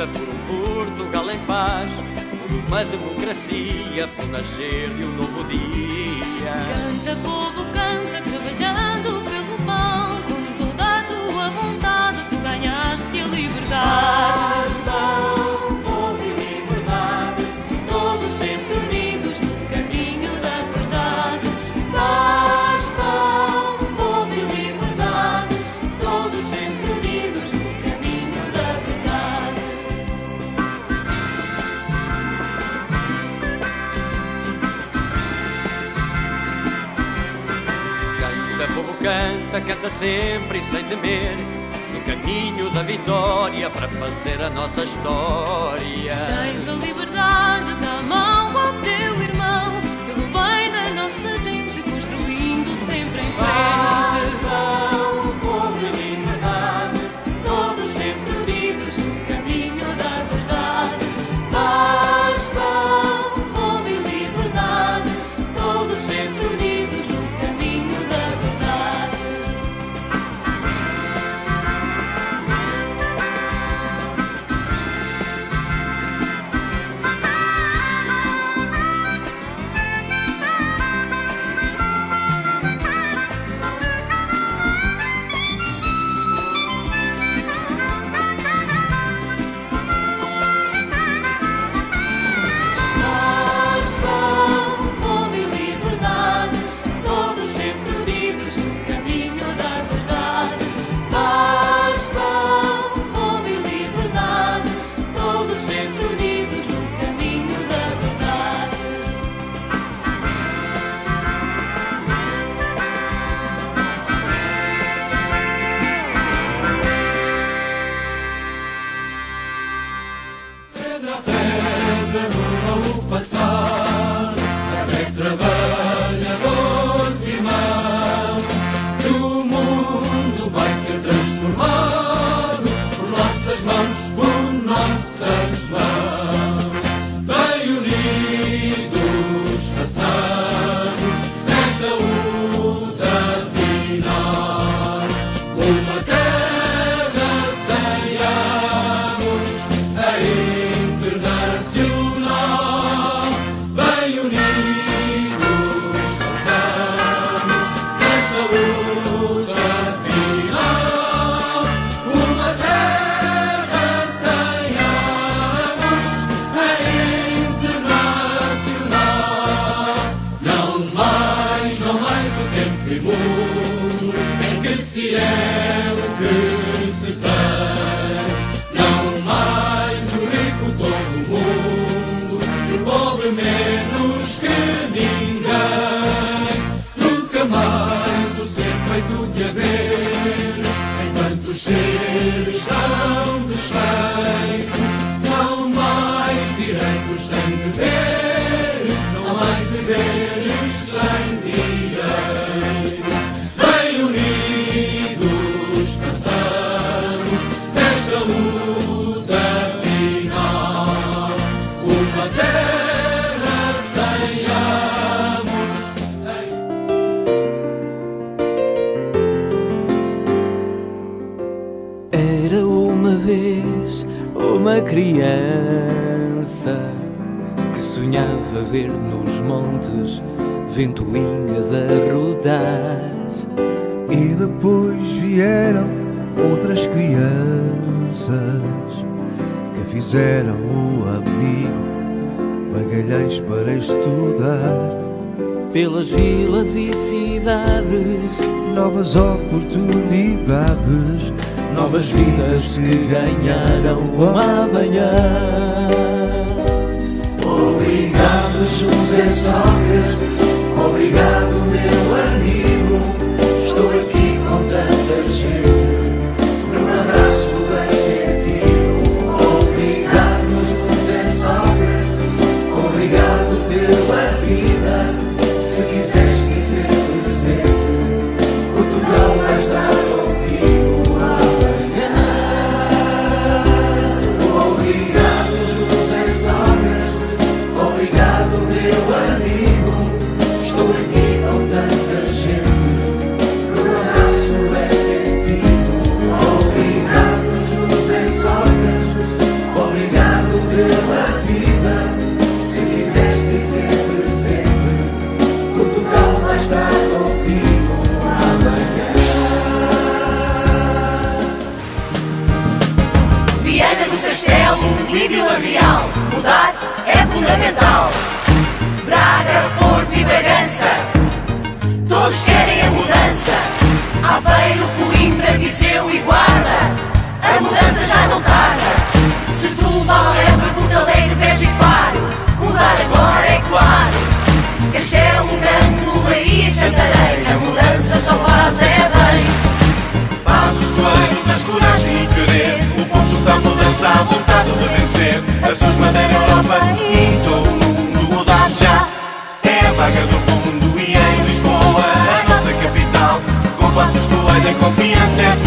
Canta por um Portugal em paz, por uma democracia, por nascer de um novo dia. Canta, povo, canta, trabalhando pelo pão, com toda a tua vontade tu ganhaste a liberdade. Paz, pão, povo e liberdade, todos sempre unidos no caminho da verdade. Paz, pão, povo e liberdade, todos sempre unidos no caminho da verdade. Canta, povo, canta, canta sempre e sem temer, no caminho da vitória para fazer a nossa história. Tens a liberdade da mão ao teu irmão, pelo bem da nossa gente, construindo sempre em Paz, frente. pão, povo e liberdade, todos sempre unidos no caminho da verdade. Paz, pão, povo e liberdade, todos sempre unidos no caminho da verdade. Paz, pão, povo e liberdade, todos sempre unidos no caminho da verdade. Paz, pão, povo e liberdade, todos sempre unidos no caminho da verdade. Pedra a pedra muda o passado, até trabalhadores irmãos, que o mundo vai ser transformado por nossas mãos, por nossas mãos. Bem unidos passamos nesta luta final, uma terra sem anos, a internacional. Bem unidos passamos nesta luta final, uma terra sem anos, a internacional. Não mais o tempo e mundo em que se é o que se tem. Não mais o rico todo mundo e o pobre menos que ninguém. Nunca mais o ser feito de haveres, enquanto os seres são desfeitos. Não mais direitos sem deveres, não mais deveres sem direitos. Bem unidos passamos nesta luta final, uma terra sem anos. Era uma vez uma criança que sonhava ver nos montes ventoinhas a rodar. E depois vieram outras crianças que fizeram o amigo Magalhães para estudar. Pelas vilas e cidades, Novas oportunidades, novas vidas que ganharam o amanhã. Obrigado, José Sócrates, obrigado, meu amigo. Estou aqui com tanta gente, num abraço bem sentido. Obrigado, José Sócrates, obrigado pela vida. Se quiseres dizer presente, Portugal vai estar contigo amanhã. Obrigado, José Sócrates, obrigado, meu amigo. Estou aqui sempre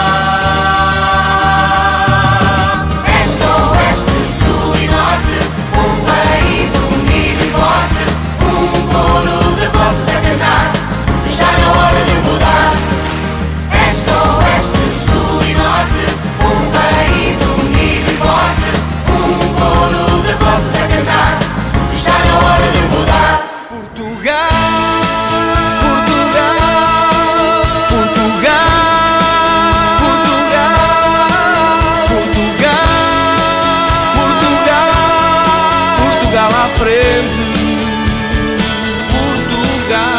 dar. Este, oeste, sul e norte, um país unido e forte, um coro de vozes a cantar, está na hora de mudar. Este, oeste, sul e norte, um país unido e forte, um coro de vozes a cantar, está na hora de mudar. Portugal à frente. Portugal,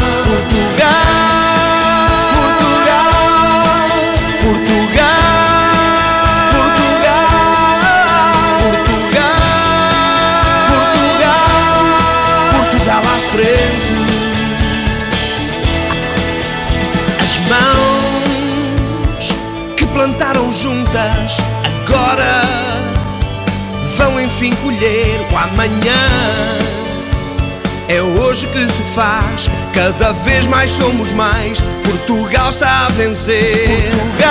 Portugal à frente. As mãos que plantaram juntas agora vão enfim colher o amanhã. É hoje que se faz, cada vez mais somos mais. Portugal está a vencer.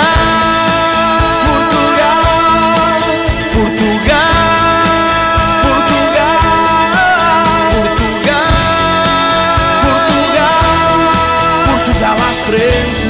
Portugal à frente.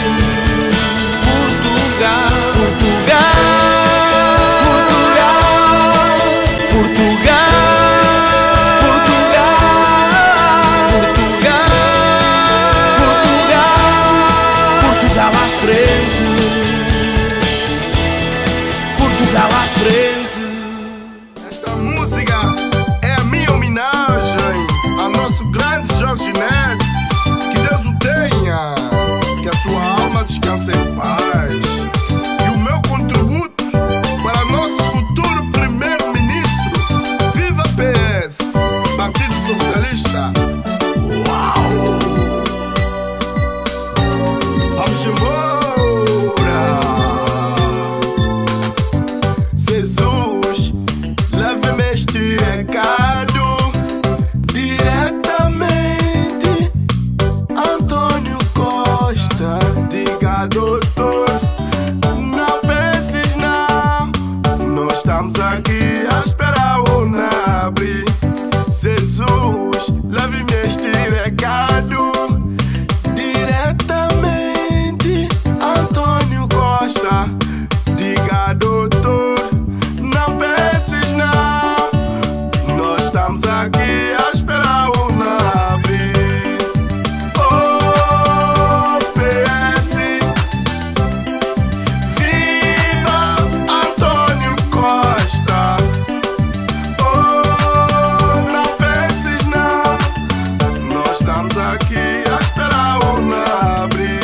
Portugal à frente. Esta música é a minha homenagem ao nosso grande Jorge Neto. Que Deus o tenha, que a sua alma descanse em paz. E o meu contributo para nosso futuro primeiro-ministro. Viva PS, Partido Socialista. Uau! Vamos embora! Jesus, leve-me este recado diretamente. Antônio Costa, diga doutor, não penses não, nós estamos aqui a esperar o Nabre. Jesus, leve-me este recado diretamente. Antônio Costa, diga doutor, não penses não, nós estamos aqui a esperar o Nabre. Oh, PS, viva Antônio Costa. Oh, não penses não, nós estamos aqui a esperar o Nabre.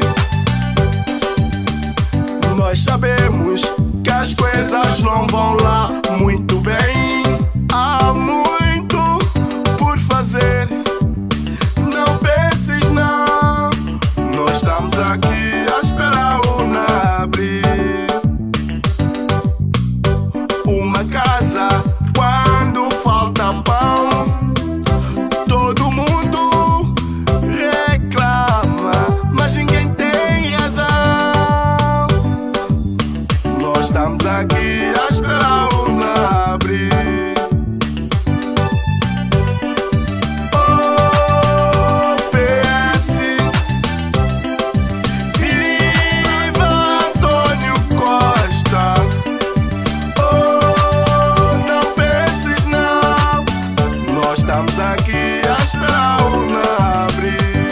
Nós sabemos que as coisas não vão lá muito bem. Há muito por fazer. Não penses não, nós estamos aqui a esperar o Nabre. Uma casa quando falta pão, todo mundo reclama, mas ninguém tem razão. Nós estamos aqui a esperar o Nabre. Oh, PS, viva Antônio Costa. Oh, não penses não, nós estamos aqui a esperar o Nabre.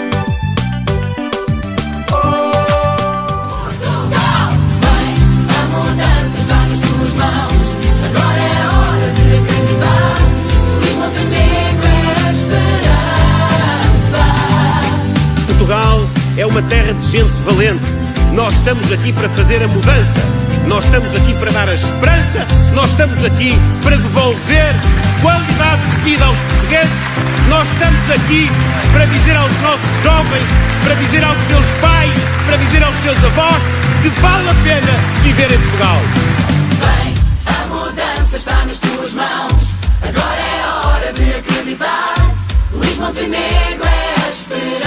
Portugal, vem, a mudança está nas tuas mãos. Agora é hora de acreditar. Luís Montenegro é a esperança. Portugal é uma terra de gente valente. Nós estamos aqui para fazer a mudança. Nós estamos aqui para dar a esperança. Nós estamos aqui para devolver qualidade de vida aos portugueses. Nós estamos aqui para dizer aos nossos jovens, para dizer aos seus pais, para dizer aos seus avós que vale a pena viver em Portugal. Vem, a mudança está nas tuas mãos. Agora é hora de acreditar. Luís Montenegro é a esperança.